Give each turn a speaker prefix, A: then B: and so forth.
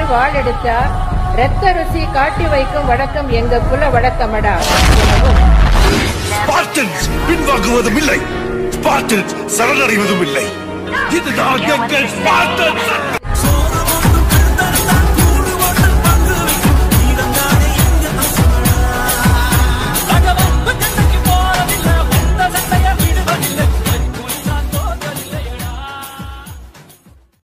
A: வாள் எடுத்தா ரத்த ருசி காட்டி வைக்கும் வழக்கம் எங்க குல வழக்கமடா எனவும்
B: ஸ்பார்டன்ஸ் பின்வாங்குவதும் இல்லை, ஸ்பார்டன்ஸ் சரணடைவதும் இல்லை. இதுதான் எங்கள் ஸ்பார்டன்ஸ்.